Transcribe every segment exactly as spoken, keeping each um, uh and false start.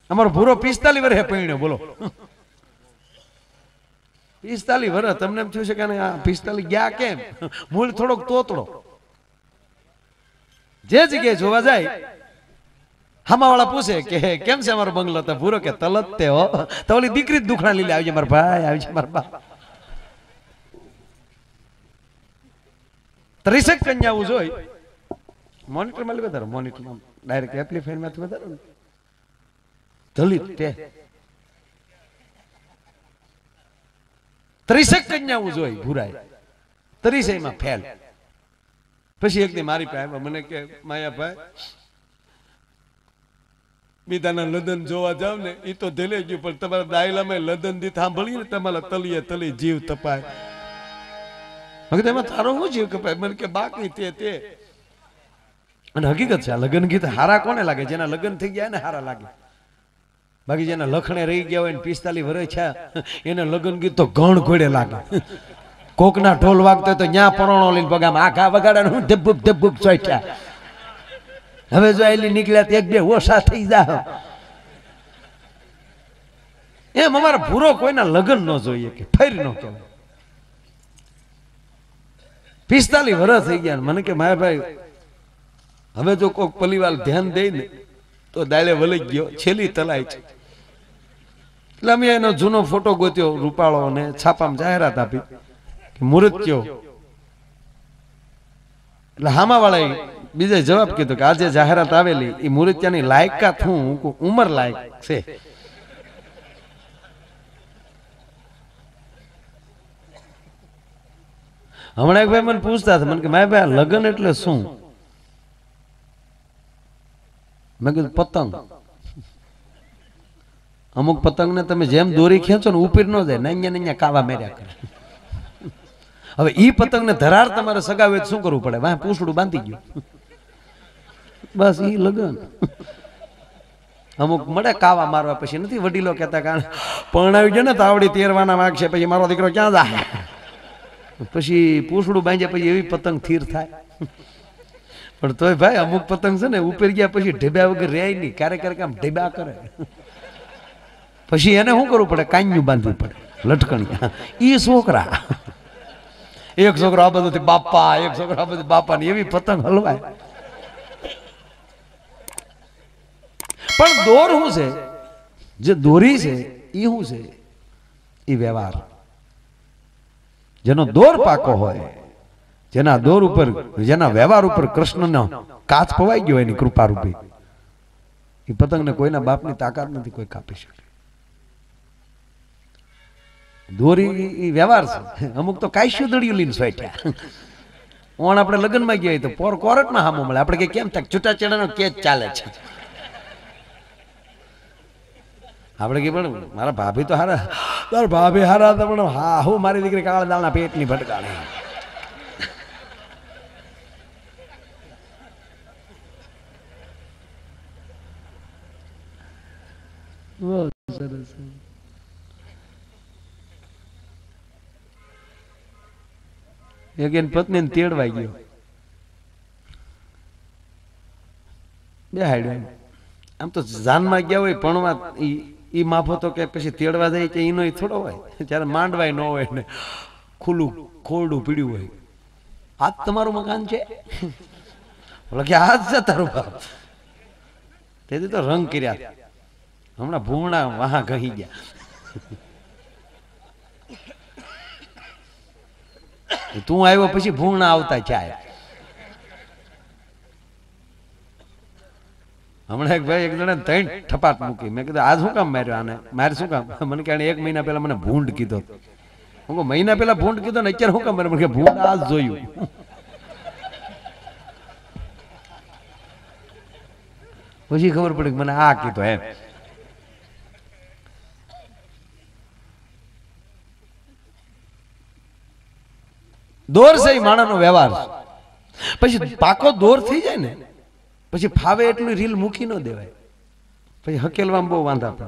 અમારો ભૂરો પિસ્તાલીસ વર્ષે પૈણ્યો બોલો પિસ્તાલીસ વર્ષ તમને એમ થયું છે કે આ પિસ્તાલીસ ગયા કેમ મૂળ થોડોક તોતડો જે જગ્યાએ જોવા જાય હામાવાળા પૂછે કે કેમ છે અમારો બંગલો તો ભૂરો કે તલત તે હો તો ઓલી દીકરી જ દુખણા લીલે આવી છે મારા ભાઈ આવી છે મારા બા ત્રીસેક કન્યાઓ જોઈ મોનિટરમાં લી વધારો મોનિટરમાં ડાયરેક્ટ એમ્પ્લીફાયરમાંથી વધારો ને દલિત તે ત્રીસેક કન્યાઓ જોઈ ભૂરાય ત્રીસેયમાં ફેલ પછી એક દી મારી પાસે મને કે માયાભાઈ બીજાના લદન જોવા જાવ ને એ તો ધેલે ગયું પણ તમારા દાયલામાં લદન દી સાંભળીએ ને તમારા તલીએ તલી જીવ તપાય મગર એમાં તારો શું જીવ કપાય મને કે બાકી તે તે અને હકીકત છે આ લગ્ન ગીત હારા કોને લાગે જેના લગ્ન થઈ ગયા ને હારા લાગે બાકી જેના લખણે રહી ગયા હોય ને પિસ્તાલીસ વર્ષ છે એને લગ્ન ગીત તો ઘણ ઘોડે લાગે કોકના ઢોલ વાગતો તો ન્યા પરોણો લઈને પગામ આખા વગાડા હું ધબુક ધબુક ચોટ્યા હવે જો એલી નીકળ્યા એક બે ઓછા થઈ જા એમ અમારા ભૂરો કોઈના લગ્ન ન જોઈએ કે ફેર ન કહેવાય પિસ્તાલીસ વર્ષ થઈ ગયા મને કે મારા ભાઈ હવે જો કોઈક પલીવાલ ધ્યાન દે ને તો દાલે વળી ગયો છેલ્લી તલાય છે એટલે અમે એનો જૂનો ફોટો ગોત્યો રૂપાળો ને છાપામાં જાહેરાત આપી કે મૃત્યુ એટલે હામા વાળાએ બીજે જવાબ કીધો કે આજે જાહેરાત આવેલી એ મુરત્યાની લાયકાત હું ઉંમર લાયક છે હમણાં એક ભાઈ મને પૂછતા હતા મને કે માય ભાઈ લગ્ન એટલે શું મેં કીધું પતંગ અમુક પતંગ ને તમે જેમ દોરી ખેંચો ને ઉપર ન જાય નૈયા નૈયા કાવા મેર્યા કરે હવે ઈ પતંગ ને ધરાર તમારે સગાવે શું કરવું પડે વાહ પૂછડું બાંધી ગયું બસ ઈ લગન અમુક મળે કાવા મારવા પછી નથી વડીલો કહેતા કારણ પરણાવી ગયો ને તાવડી તેરવાના માગશે પછી મારો દીકરો ક્યાં જાય પછી પૂછડું બાંધ્યા પછી એવી પતંગ થીર થાય પણ તોય ભાઈ અમુક પતંગ છે ને ઉપર ગયા પછી ઢેબ્યા વગર રહે નહીં ક્યારેક ક્યારેક આમ ઢેબ્યા કરે પછી એને શું કરવું પડે કાન્યું બાંધવું પડે લટકણી ઈ છોકરા એક છોકરો આ બધું બાપા એક છોકરો આ બધું બાપા ની એવી પતંગ હલવાય પણ દોર શું છે જે દોરી છે એ શું છે એ વ્યવહાર જેનો દોર પાકો હોય જેના દોર ઉપર જેના વ્યવહાર ઉપર કૃષ્ણનો કાચ પવાઈ ગયો એની કૃપા રૂપી એ પતંગને કોઈના બાપની તાકાત નથી કોઈ કાપી શકે દોરી એ વ્યવહાર છે અમુક તો કાશ્યું દળિયું લઈને સોટ્યા ઓણ આપણે લગ્નમાં ગયા તો પોર કોર્ટમાં હામો મળે આપણે કે કેમ થાય છૂટાછેડાનો કેસ ચાલે છે આપણે કે પણ મારા ભાભી તો હારા તાર ભાભી હારા હતા પણ હા હું મારી દીકરી કાળા દાળના પેટની ભટકાણે સરસ એક એની પત્ની તેડવાઈ ગયો બે હાડ્યો આમ તો જાનમાં ગયા હોય પણ ઈ માફો તો કે પછી તેડવા જાય કે એનો થોડો હોય ત્યારે માંડવાય ન હોય ને ખુલ્લું ખોરડું પીડ્યું હોય આજ તમારું મકાન છે બોલો કે આજ છે તારું બાપ તેથી તો રંગ કર્યા હમણાં ભૂમણા વાહ કહી ગયા તું આવ્યો પછી ભૂમણા આવતા ચાય હમણાં એક ભાઈ એક જણા ત્રણ ઠપાટ મૂકી મેં કીધું આજ શું કામ માર્યો આને મારે શું કામ મને કે એક મહિના પહેલા મને ભૂંડ કીધો હું મહિના પહેલા ભૂંડ કીધો ને અત્યારે શું કામ મારે મને ભૂંડ આજ જોયું પછી ખબર પડી મને આ કીધો એમ દોર છે માણાનો વ્યવહાર પછી પાકો દોર થઈ જાય ને પછી ફાવે એટલું રીલ મૂકી ન દેવાય પછી હકેલવામાં બહુ વાંધા પડે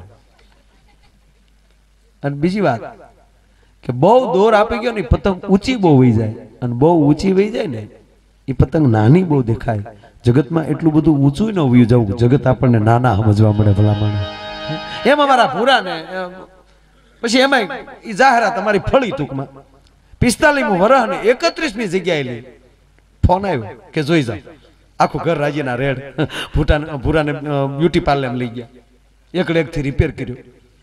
અને બીજી વાત કે બહુ દોર આપી ગયો ને પતંગ ઊંચી બહુ વહી જાય અને બહુ ઊંચી વહી જાય ને એ પતંગ નાની બહુ દેખાય જગતમાં એટલું બધું ઊંચું ન વયું જવું જગત આપણને નાના સમજવા મળે ભલા માણસ એમાં મારા ભૂરા ને પછી એમાં ઈ જાહેરાત અમારી ફળી ટૂંકમાં પિસ્તાલીમું વરહ ને એકત્રીસમી જગ્યાએ લઈ ફોન આવ્યો કે જોઈ જાવ આખું ઘર રાજીના રેડ ભૂટાને ભૂરાને બ્યુટી પાર્લર લઈ ગયા એકડે એક થી રિપેર કર્યો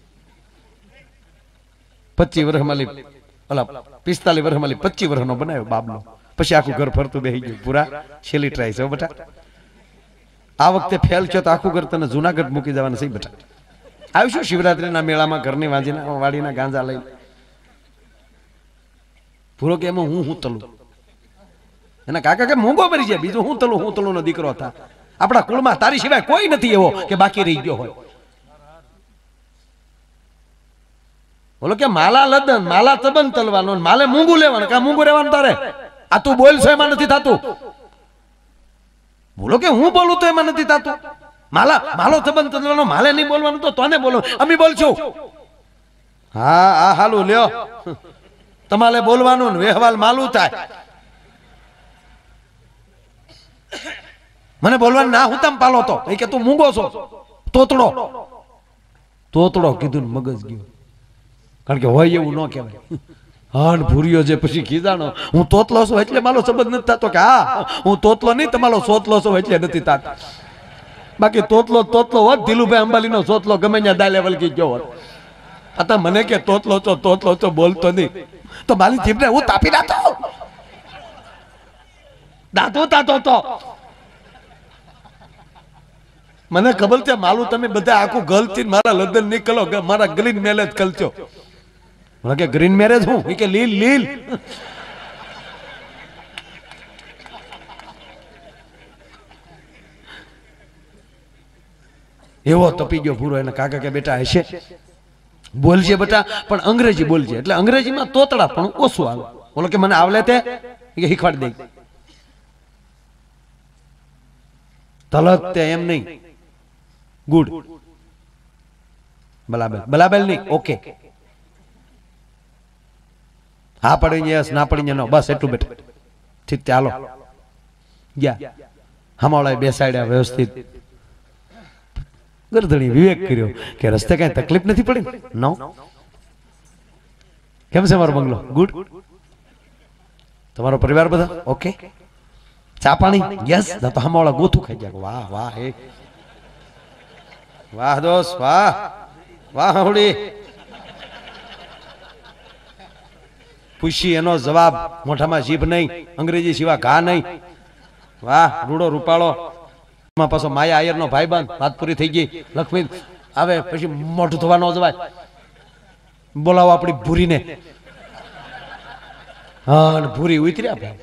પચીસ વર્ષમાં લી ઓલા પિસ્તાલીસ વર્ષમાં લી પચીસ વર્ષનો બનાવ્યો બાબલો પછી આખું ઘર ફરતું બેસી ગયું પૂરા છેલ્લી ટ્રાય છે બેટા આ વખતે ફેલ થયો તો આખું ઘર તને જુનાગઢ મૂકી જવાનું છે બેટા આવીશું શિવરાત્રીના મેળામાં ઘરની વાંજીના વાડીના ગાંજા લઈ પૂરો કે એમાં હું હું તલું એના કાકા કે મૂંગો મરી જાય બીજું હું તલું હું તલું નો દીકરો હતા આપણા કુળમાં તારી સિવાય કોઈ નથી એવો કે બાકી રહી ગયો હોય બોલો કે માલા લદન માલા તબન તલવાનો માલે મૂંગું લેવાનું કા મૂંગું રહેવાનું તારે આ તું બોલ છો એમાં નથી થતું બોલો કે હું બોલું તો એમાં નથી થતું માલા માલો તબન તલવાનો માલે નહીં બોલવાનું તો તને બોલો અમે બોલશું હા આ હાલું લ્યો તમારે બોલવાનું ને વેહવાલ માલું થાય મને બોલવાનું ના હું તમ પાલો તો એ કે તું મૂંગો છો તોતડો તોતડો કીધું મગજ ગયો કારણ કે હોય એવું ન કહેવાય હાન ભૂર્યો જે પછી કીધાનો હું તોતલો છું એટલે મારો સંબંધ નથી થતો કે હા હું તોતલો નહીં તમારો સોતલો છું એટલે નથી થતો બાકી તોતલો તોતલો હોત ધીલુભાઈ અંબાલીનો સોતલો ગમે ત્યાં દાલે વલકી ગયો હોત आता મને કે તોતલો તો તોતલો તો બોલતો નહીં તો મારી જીભને હું તાપી દાતો દાતો તાતો તો મને ખબર છે માલું તમે બધા આખું ગલતી મારા લદન નીકળો મારા ગ્રીન મેરેજ કલચો મને કે ગ્રીન મેરેજ હું કે લીલ લીલ એવો તપી ગયો પૂરો એના કાકા કે બેટા હશે બોલજે બેટા પણ અંગ્રેજી બોલજે એટલે અંગ્રેજીમાં તોતડા પણ ઓછું આવે બોલો કે મને આવલે તે કે શીખવાડી દે તલત તે એમ નહીં ગુડ બલાબલ બલાબલ નહીં ઓકે હા પડી યસ ના પડી નો બસ એટલું બેટા ઠીક ચાલો ગયા હમાળાએ બેસાડ્યા વ્યવસ્થિત ગરદણી વિવેક કર્યો કે રસ્તે કઈ તકલીફ નથી પડી નો કેમ છે મારો બંગલો ગુડ તમારો પરિવાર બધા ઓકે ચા પાણી યસ તો હમાળા ગોથું ખાઈ ગયા વાહ વાહ હે વાહ દોસ્ત વાહ વાહ હોડી પૂછી એનો જવાબ મોઢામાં જીભ નહીં અંગ્રેજી સિવાય ઘા નહીં વાહ રૂડો રૂપાળો પાછો માયા આયર નો ભાઈબંધ વાત પૂરી થઈ ગઈ લક્ષ્મી આવે પછી મોઢું ધોવા ન જવાય બોલાવો આપણી ભૂરીને હા ભૂરી ઉતર્યા ભાઈ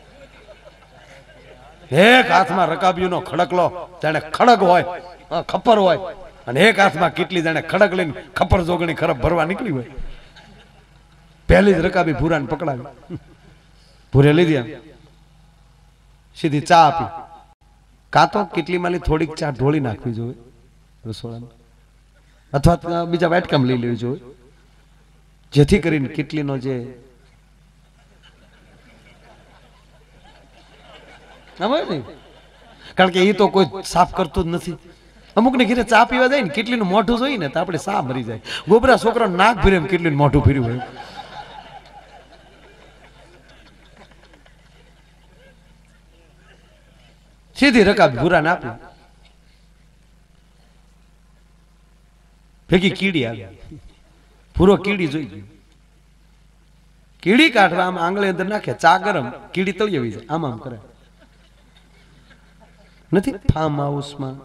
એક હાથમાં રકાબીનો ખડકલો જાણે ખડક હોય ખપર હોય અને એક હાથમાં કેટલી જાણે ખડક લઈને ખપર જોગણી ખરબ ભરવા નીકળી હોય પહેલી જ રકાબી ભૂરાને પકડાવી ભૂરે લીધી સીધી ચા આપી કાં તો કેટલી માલી થોડીક ચા ઢોળી નાખવી જોઈએ રસોડામાં અથવા બીજા વાટકામ લઈ લેવી જોઈએ જેથી કરીને કેટલીનો જે કારણ કે એ તો કોઈ સાફ કરતું જ નથી અમુક ને ઘરે ચા પીવા જાય ને કેટલીનું મોઢું જોઈ ને તો આપણે સા મરી જાય ગોબરા છોકરા નાક ફીરે કેટલીનું મોઢું ફીર્યું હોય સીધી રકાબ ભૂરાને આપી ભેગી કીડી આવી ભૂરો કીડી જોઈ ગઈ કીડી કાઢવા આમ આંગળી અંદર નાખે ચા ગરમ કીડી તળી આવી જાય આમ આમ કરે નથી ફાર્મ હાઉસમાં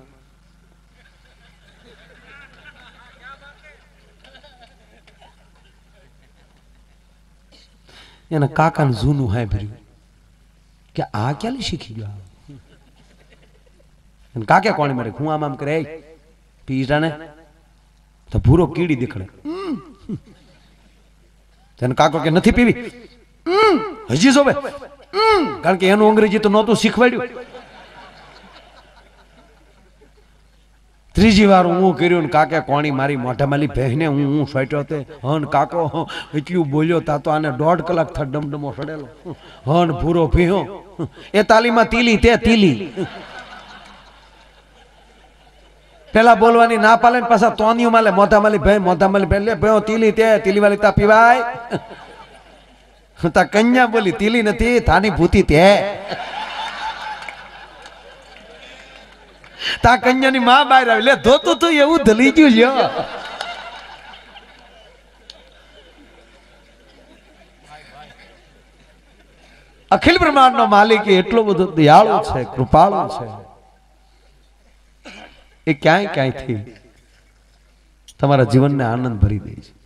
એના કાકાને જૂનું હાય ભર્યું કે આ ક્યાં શીખી ગયો કાકે કોણે મારે હું આમ આમ કરે પીઝા ને તો ભૂરો કીડી દેખાડે તેને કાકો કે નથી પીવી હજી જોવે કારણ કે એનું અંગ્રેજી તો નહોતું શીખવાડ્યું ત્રીજી વાર હું કર્યું ને કાકે કોણી મારી મોઢા માલી બહેને હું હું ફાટ્યો તે હન કાકો એટલું બોલ્યો તા તો આને દોઢ કલાક થા ડમડમો સડેલો હન ભૂરો ભીહો એ તાલીમાં તીલી તે તીલી પેલા બોલવાની ના પાલે ને પાછા તોનિયું માલે મોઢા માલી ભાઈ મોઢા માલી ભાઈ લે ભાઈ તીલી તે તીલી વાળી તા પીવાય તા કન્યા બોલી તીલી નથી થાની ભૂતી તે તા કન્યાની માં બહાર આવી લે ધોતું તું એવું ધલી ગયું લ્યો અખિલ બ્રહ્માંડ નો માલિક એટલો બધો દયાળુ છે કૃપાળુ છે એ ક્યાંય ક્યાંયથી તમારા જીવનને આનંદ ભરી દે છે।